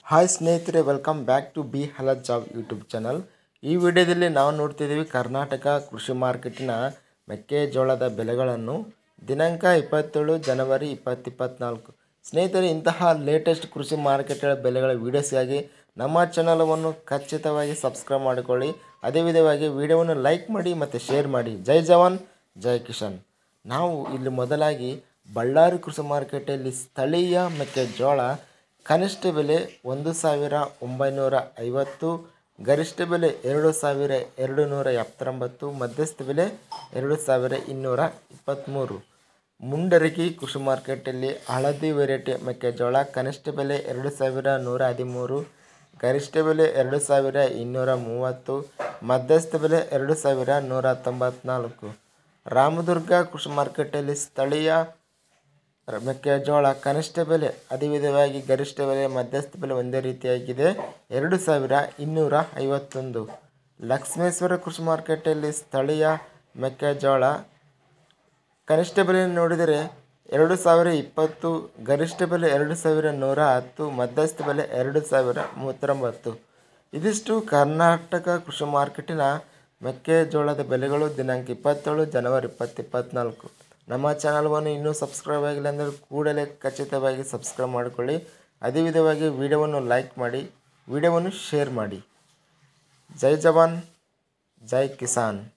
Hi ಸ್ನೇಹಿತರೆ, welcome back to ಬಿ ಹಲತ್ ಜಾಬ್ ಯೂಟ್ಯೂಬ್ ಚಾನಲ್. ಈ ವಿಡಿಯೋದಲ್ಲಿ ನಾವು ನೋಡ್ತಿದ್ದೀವಿ ಕರ್ನಾಟಕ ಕೃಷಿ ಮಾರ್ಕೆಟಿನ ಮೆಕ್ಕೆಜೋಳದ ಬೆಲೆಗಳನ್ನು ದಿನಾಂಕ 27 ಜನವರಿ 2024. ಸ್ನೇಹಿತರೆ, ಇಂತಹ ಲೇಟೆಸ್ಟ್ ಕೃಷಿ ಮಾರ್ಕೆಟ್ಗಳ ಬೆಲೆಗಳ ವೀಡಿಯೋಸ್ಗಾಗಿ ನಮ್ಮ ಚಾನಲವನ್ನು ಖಚಿತವಾಗಿ ಸಬ್ಸ್ಕ್ರೈಬ್ ಮಾಡಿಕೊಳ್ಳಿ. ಅದೇ ವಿಧವಾಗಿ ವಿಡಿಯೋವನ್ನು ಲೈಕ್ ಮಾಡಿ ಮತ್ತು ಶೇರ್ ಮಾಡಿ. ಜೈ ಜವಾನ್ ಜೈ ಕಿಶನ್. ನಾವು ಇಲ್ಲಿ ಮೊದಲಾಗಿ ಬಳ್ಳಾರಿ ಕೃಷಿ ಮಾರ್ಕೆಟಲ್ಲಿ ಸ್ಥಳೀಯ ಮೆಕ್ಕೆಜೋಳ ಕನಿಷ್ಠ ಬೆಲೆ 1950, ಗರಿಷ್ಠ ಬೆಲೆ 2279, ಮಧ್ಯಸ್ಥ ಬೆಲೆ 2223. ಮುಂಡರಗಿ ಕೃಷಿ ಮಾರ್ಕೆಟಲ್ಲಿ ಹಳದಿ ವೆರೈಟಿ ಮೆಕ್ಕೆಜೋಳ ಕನಿಷ್ಠ ಬೆಲೆ 2113, ಗರಿಷ್ಠ ಬೆಲೆ 2230, ಮಧ್ಯಸ್ಥ ಬೆಲೆ 2194. ರಾಮದುರ್ಗ ಕೃಷಿ ಮಾರ್ಕೆಟಲ್ಲಿ ಸ್ಥಳೀಯ ಮೆಕ್ಕೆಜೋಳ ಕನಿಷ್ಠ ಬೆಲೆ ಅದೇ ವಿಧವಾಗಿ ಗರಿಷ್ಠ ಬೆಲೆ ಮಧ್ಯಸ್ಥ ಬೆಲೆ ಒಂದೇ ರೀತಿಯಾಗಿದೆ, 2251. ಲಕ್ಷ್ಮೇಶ್ವರ ಕೃಷಿ ಮಾರ್ಕೆಟಲ್ಲಿ ಸ್ಥಳೀಯ ಮೆಕ್ಕೆಜೋಳ ಕನಿಷ್ಠ ಬೆಲೆ ನೋಡಿದರೆ 2020, ಗರಿಷ್ಠ ಬೆಲೆ 2110, ಮಧ್ಯಸ್ಥ ಬೆಲೆ 2039. ಇದಿಷ್ಟು ಕರ್ನಾಟಕ ಕೃಷಿ ಮಾರ್ಕೆಟಿನ ಮೆಕ್ಕೆಜೋಳದ ಬೆಲೆಗಳು ದಿನಾಂಕ 27 ಜನವರಿ 2024. ನಮ್ಮ ಚಾನಲ್ವನ್ನು ಇನ್ನೂ ಸಬ್ಸ್ಕ್ರೈಬ್ ಆಗಿಲ್ಲ ಅಂದರೆ ಕೂಡಲೇ ಖಚಿತವಾಗಿ ಸಬ್ಸ್ಕ್ರೈಬ್ ಮಾಡಿಕೊಳ್ಳಿ. ಅದೇ ವಿಧವಾಗಿ ವಿಡಿಯೋವನ್ನು ಲೈಕ್ ಮಾಡಿ, ವಿಡಿಯೋವನ್ನು ಶೇರ್ ಮಾಡಿ. ಜೈ ಜವಾನ್ ಜೈ ಕಿಸಾನ್.